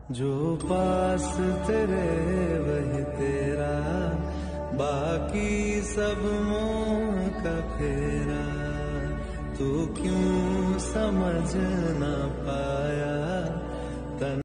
जो पास तेरे वही तेरा, बाकी सब मोह का फेरा। तू क्यों समझ ना पाया?